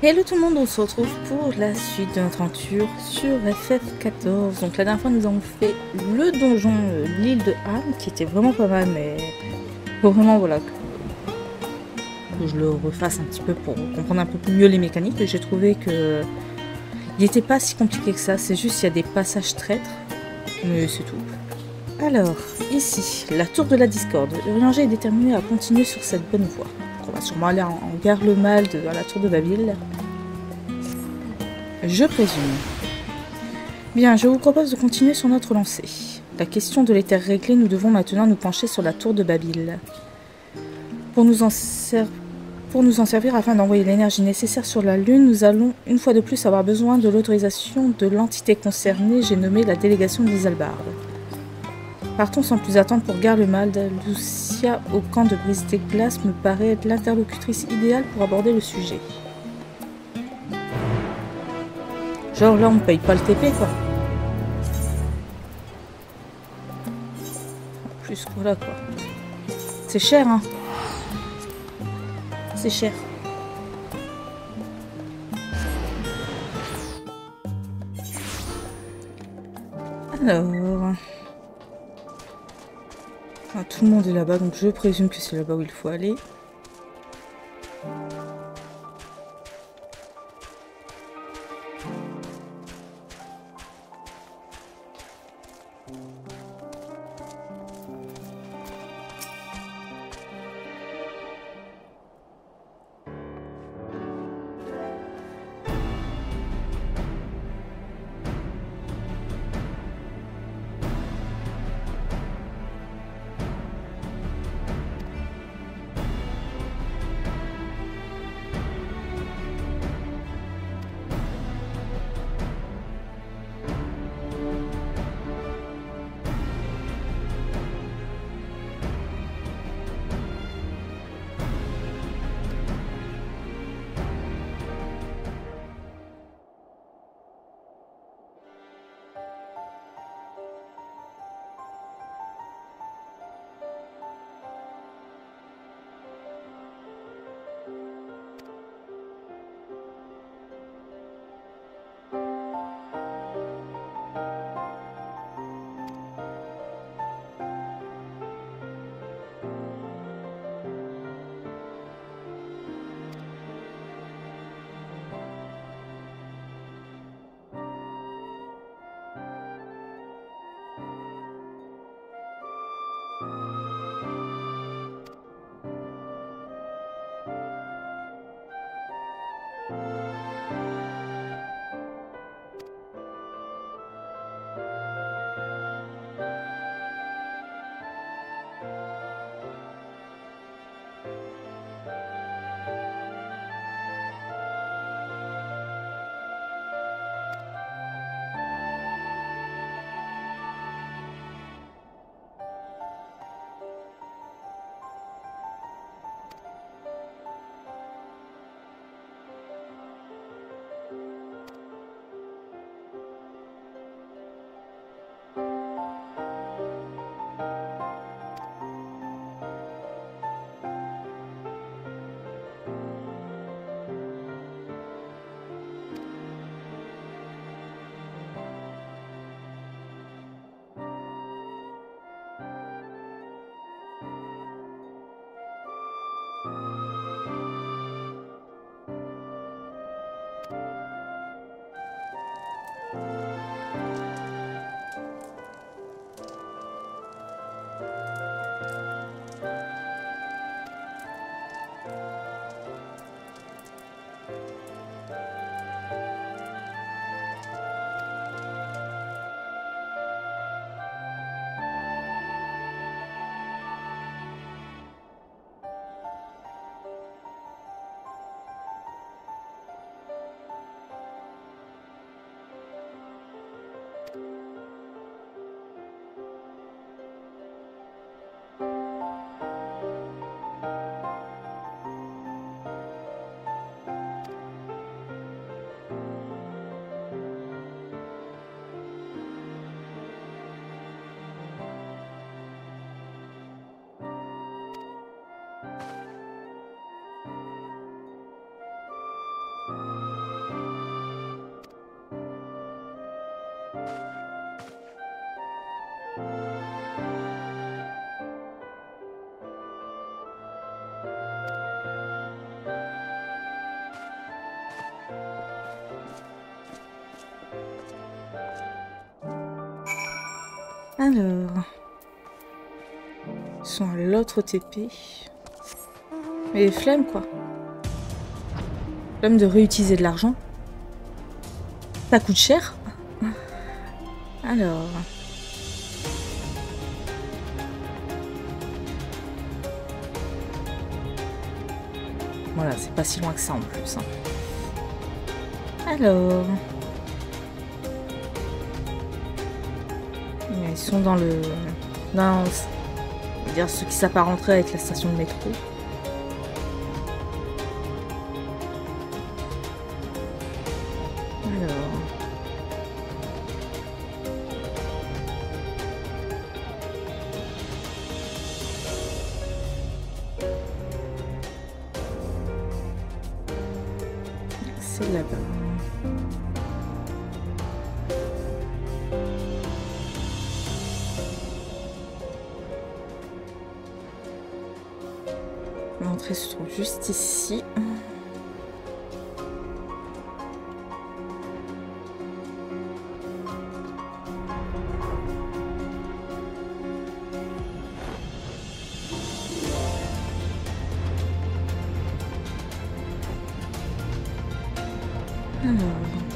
Hello tout le monde, on se retrouve pour la suite de notre aventure sur FF14. Donc la dernière fois nous avons fait le donjon, l'île de Ham, qui était vraiment pas mal, mais faut vraiment voilà que je le refasse un petit peu pour comprendre un peu mieux les mécaniques. Et j'ai trouvé que il n'était pas si compliqué que ça, c'est juste il y a des passages traîtres, mais c'est tout. Alors, ici, la tour de la discorde. Urianger est déterminé à continuer sur cette bonne voie. On va sûrement aller en Garlemald à la tour de Babyle. Je présume. Bien, je vous propose de continuer sur notre lancée. La question de l'éther réglée, nous devons maintenant nous pencher sur la tour de Babyle. Pour nous en servir afin d'envoyer l'énergie nécessaire sur la Lune, nous allons une fois de plus avoir besoin de l'autorisation de l'entité concernée, j'ai nommé la délégation d'Isalbard. Partons sans plus attendre pour Garlemald. Lucia au camp de Brise des Glaces me paraît être l'interlocutrice idéale pour aborder le sujet. Genre là on paye pas le TP quoi. En plus voilà quoi. C'est cher hein. C'est cher. Alors... Ah, tout le monde est là-bas, donc je présume que c'est là-bas où il faut aller. Alors... Ils sont à l'autre TP. Mais flemme quoi. Flemme de réutiliser de l'argent. Ça coûte cher. Alors... Voilà, c'est pas si loin que ça en plus. Hein. Alors... Ils sont dans le... Dans... On va dire ceux qui s'apparenteraient avec la station de métro. Alors... C'est là-bas. L'entrée se trouve juste ici. Alors...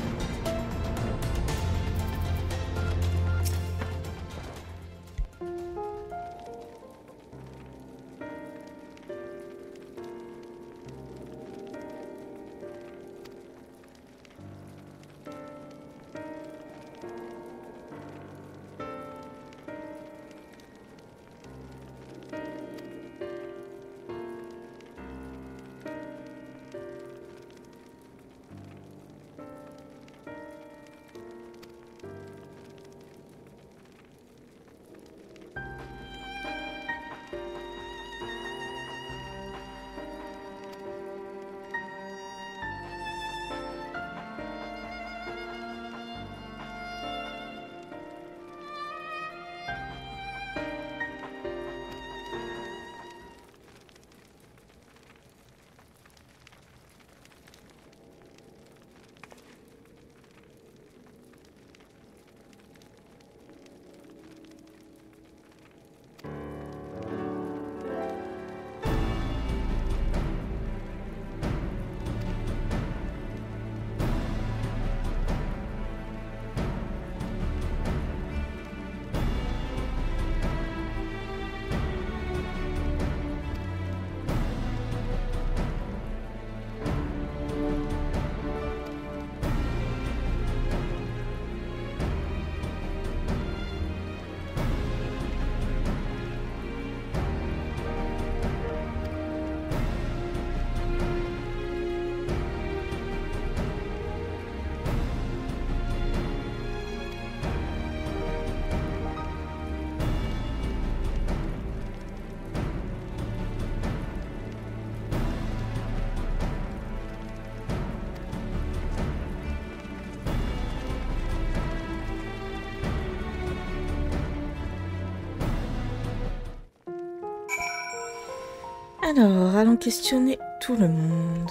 Alors, allons questionner tout le monde.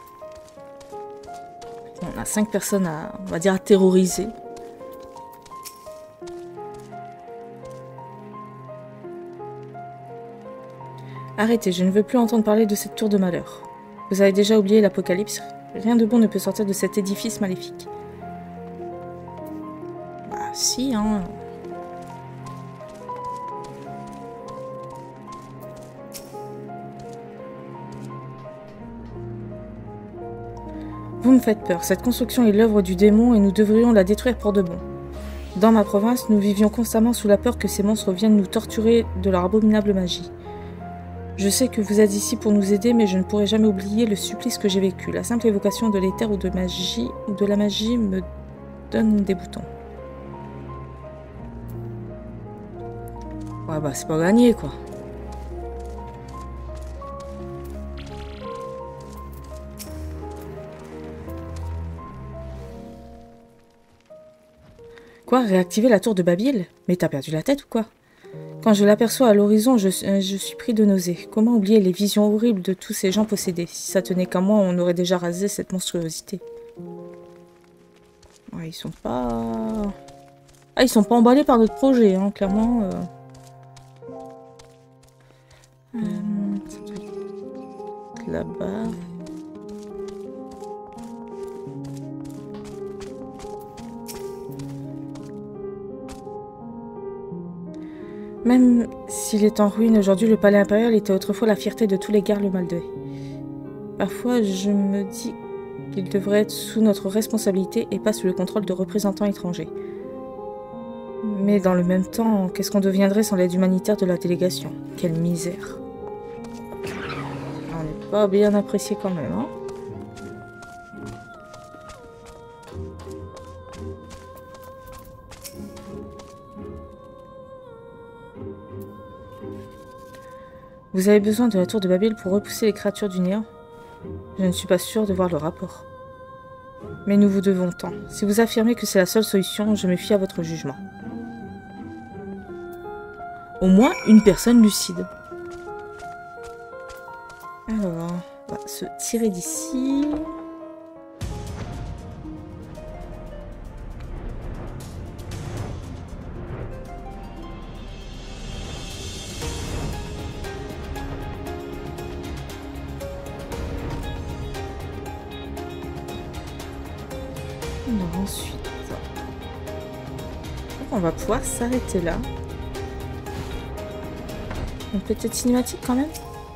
Bon, on a 5 personnes à, on va dire, à terroriser. Arrêtez, je ne veux plus entendre parler de cette tour de malheur. Vous avez déjà oublié l'apocalypse. Rien de bon ne peut sortir de cet édifice maléfique. Bah si, hein. Vous me faites peur. Cette construction est l'œuvre du démon et nous devrions la détruire pour de bon. Dans ma province, nous vivions constamment sous la peur que ces monstres viennent nous torturer de leur abominable magie. Je sais que vous êtes ici pour nous aider, mais je ne pourrai jamais oublier le supplice que j'ai vécu. La simple évocation de l'éther ou de la magie me donne des boutons. Ouais bah c'est pas gagné quoi. Quoi, réactiver la tour de Babil? Mais t'as perdu la tête ou quoi? Quand je l'aperçois à l'horizon, je suis pris de nausées. Comment oublier les visions horribles de tous ces gens possédés? Si ça tenait qu'à moi, on aurait déjà rasé cette monstruosité. Ouais, ils sont pas... Ah, ils sont pas emballés par notre projet, hein, clairement. Ça doit être là-bas. Même s'il est en ruine aujourd'hui, le palais impérial était autrefois la fierté de tous les gardes maldais. Parfois, je me dis qu'il devrait être sous notre responsabilité et pas sous le contrôle de représentants étrangers. Mais dans le même temps, qu'est-ce qu'on deviendrait sans l'aide humanitaire de la délégation? Quelle misère. On n'est pas bien apprécié quand même, hein? Vous avez besoin de la tour de Babel pour repousser les créatures du néant? Je ne suis pas sûre de voir le rapport. Mais nous vous devons tant. Si vous affirmez que c'est la seule solution, je me fie à votre jugement. Au moins une personne lucide. Alors, on va se tirer d'ici. Alors ensuite, on va pouvoir s'arrêter là. Une petite cinématique quand même.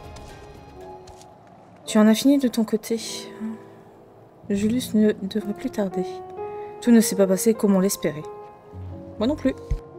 Tu en as fini de ton côté. Julius ne devrait plus tarder. Tout ne s'est pas passé comme on l'espérait. Moi non plus.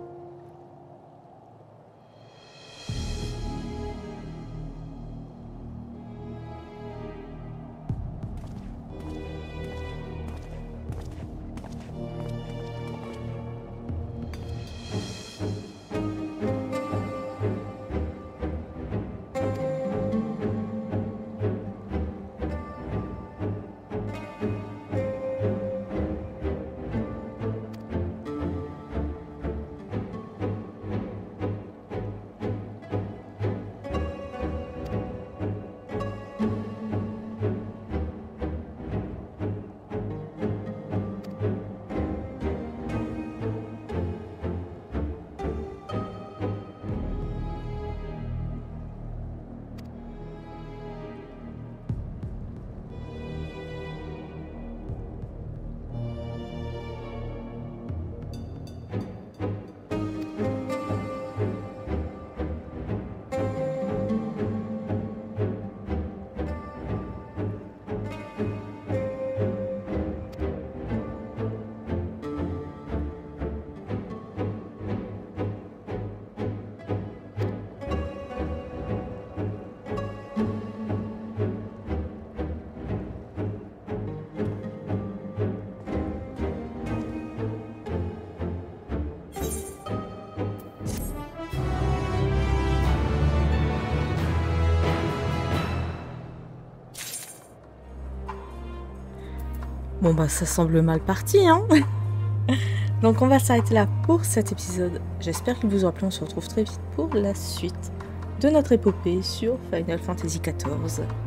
Bon bah ça semble mal parti, hein. Donc on va s'arrêter là pour cet épisode. J'espère qu'il vous aura plu. On se retrouve très vite pour la suite de notre épopée sur Final Fantasy XIV.